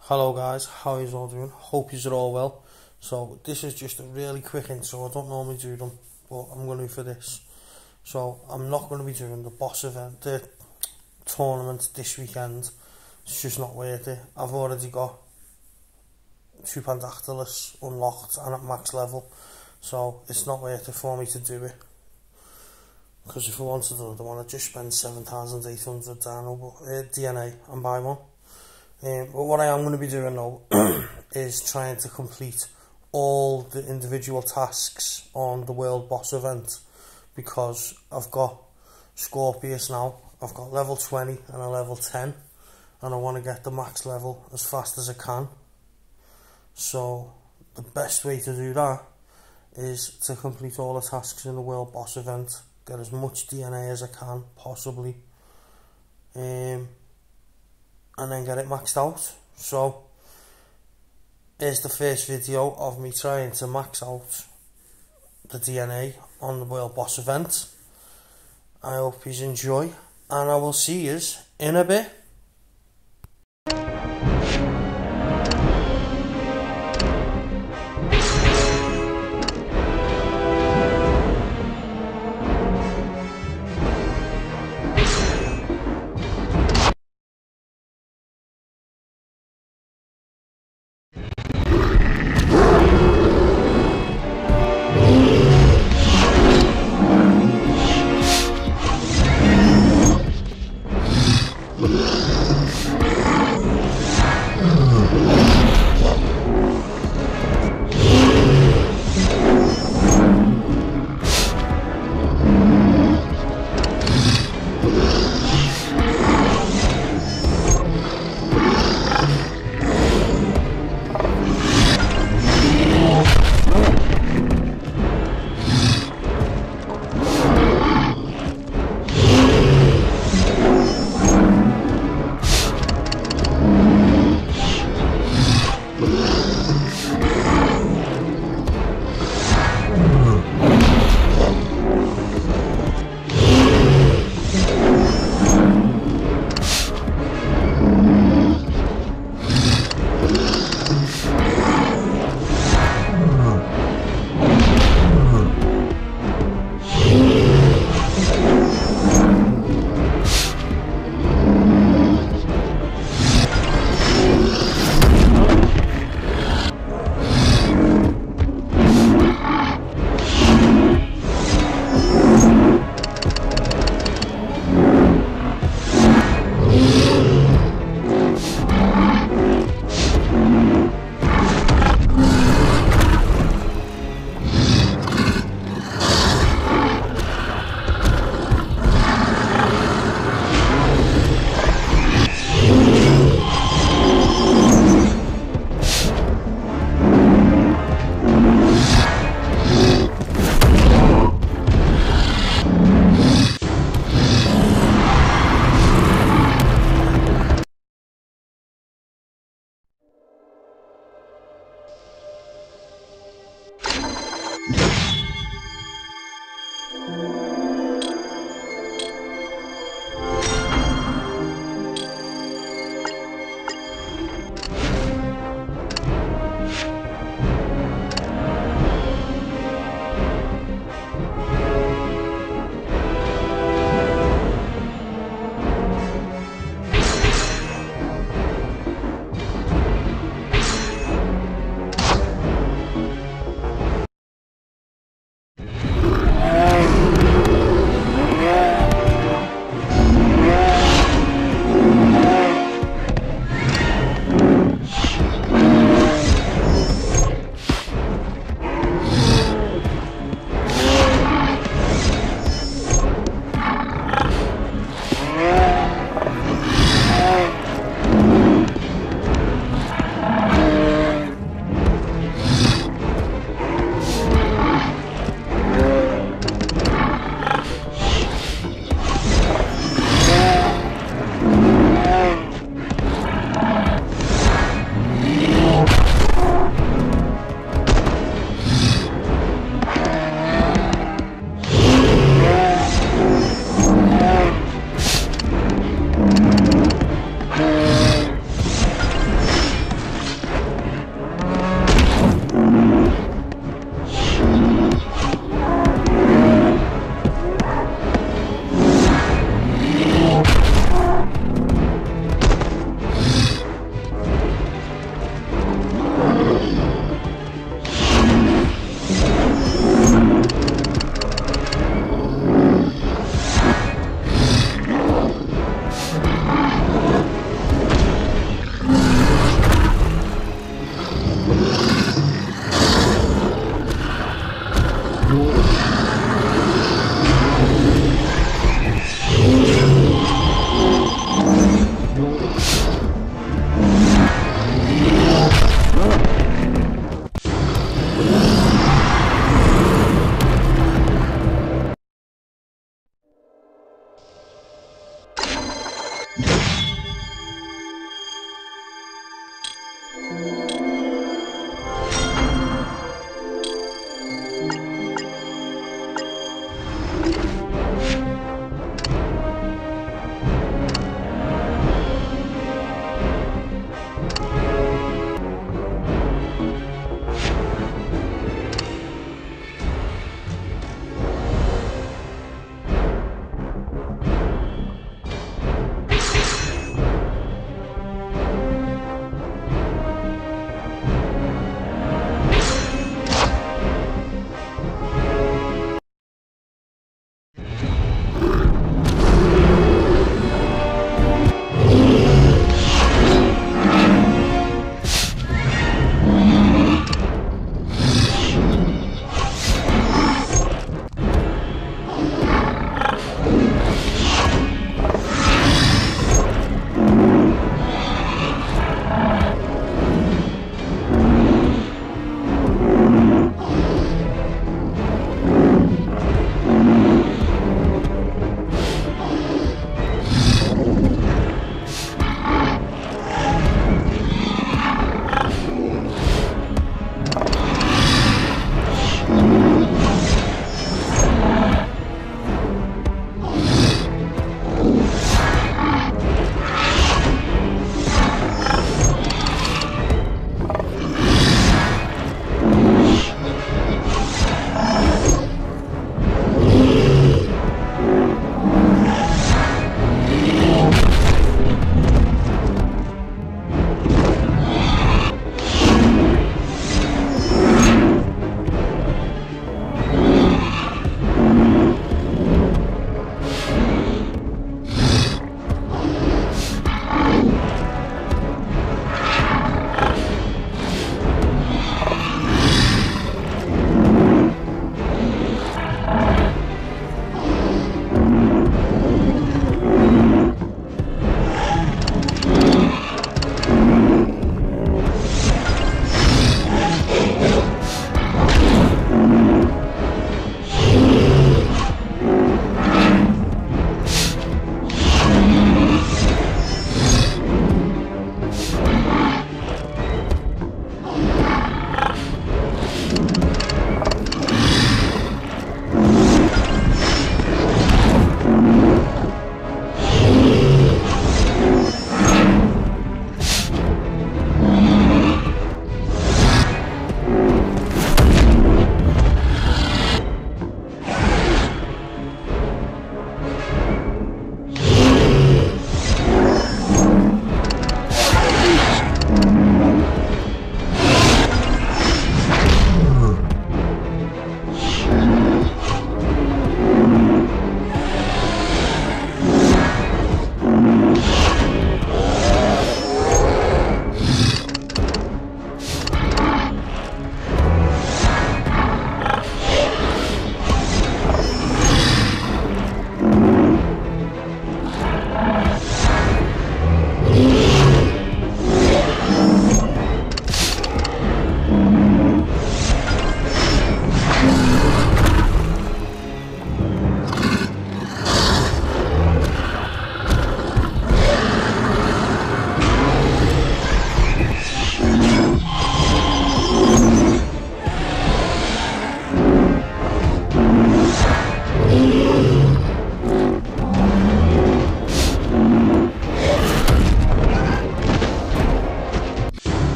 Hello guys, how are you all doing? Hope you're all well. So this is just a really quick intro. I don't normally do them, but I'm going to for this. So I'm not going to be doing the boss event, the tournament this weekend. It's just not worth it. I've already got 2 Pandactylus unlocked and at max level, so it's not worth it for me to do it. Because if I wanted another one, I'd just spend 7,800 DNA and buy one. But what I am going to be doing now is trying to complete all the individual tasks on the World Boss event, because I've got Scorpius now. I've got level 20 and a level 10, and I want to get the max level as fast as I can. So the best way to do that is to complete all the tasks in the World Boss event, get as much DNA as I can possibly, and then get it maxed out. So here's the first video of me trying to max out the DNA on the World Boss event. I hope you enjoy, and I will see you in a bit.